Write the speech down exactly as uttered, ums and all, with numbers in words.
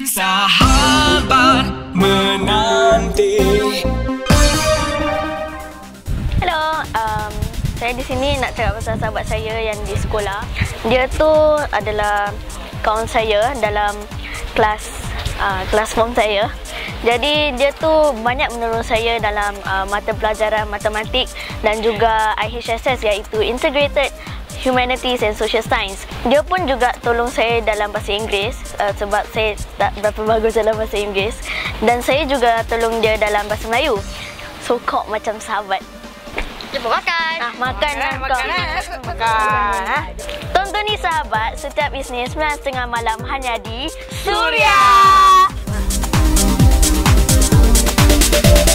Sahabat menanti. Hello, um, saya di sini nak cakap pasal sahabat saya yang di sekolah. Dia tu adalah kawan saya dalam kelas uh, kelas form saya. Jadi dia tu banyak menolong saya dalam uh, mata pelajaran matematik dan juga I H S S iaitu Integrated Humanities and Social Science. Dia pun juga tolong saya dalam bahasa Inggeris uh, sebab saya tak berapa bagus dalam bahasa Inggeris, dan saya juga tolong dia dalam bahasa Melayu. So kok macam sahabat. Jumpa makan. Ah, makan lah kau. Makan. Makan. Tonton ni Sahabat setiap Isnin sembilan tiga puluh malam hanya di Suria.